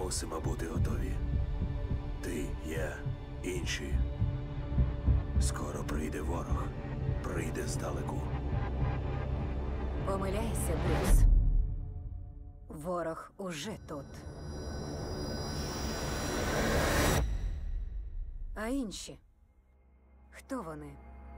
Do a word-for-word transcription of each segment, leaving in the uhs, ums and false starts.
Мусимо бути готові. Ти, я, інші. Скоро прийде ворог. Прийде здалеку. Помиляйся, Брюс. Ворог уже тут. А інші? Хто вони?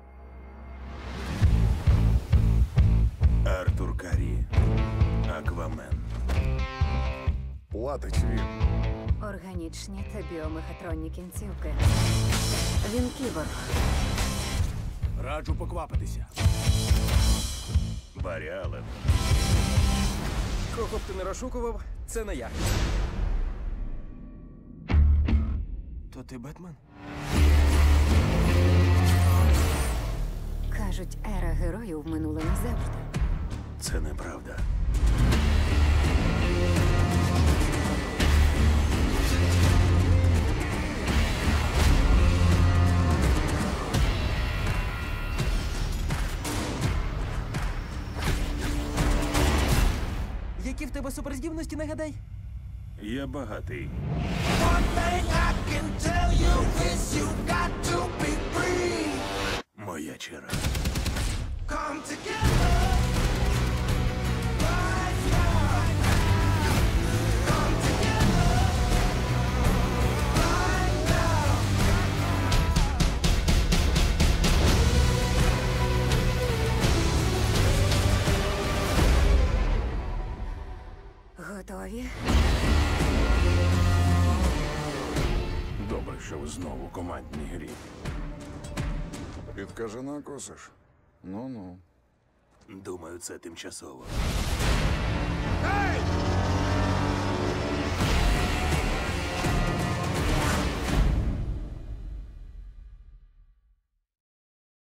Артур Карі. Аквамен. Платить він. Органічні та біомехатронні кінцівки. Він кіборг. Раджу поквапитися. Баррі Аллен. Кого б ти не розшукував, це не я. То ти Бетмен? Кажуть, ера героїв минула назавжди. Це неправда. Які в тебе суперздібності, нагадай? Я багатий. One thing I can tell you is you got to be free. Моя черга. Come together. Right now. Come together. Right now. Готові? Добре, що ви знову в командній грі. Підкажи, накосиш. Ну-ну. Думаю, це тимчасово.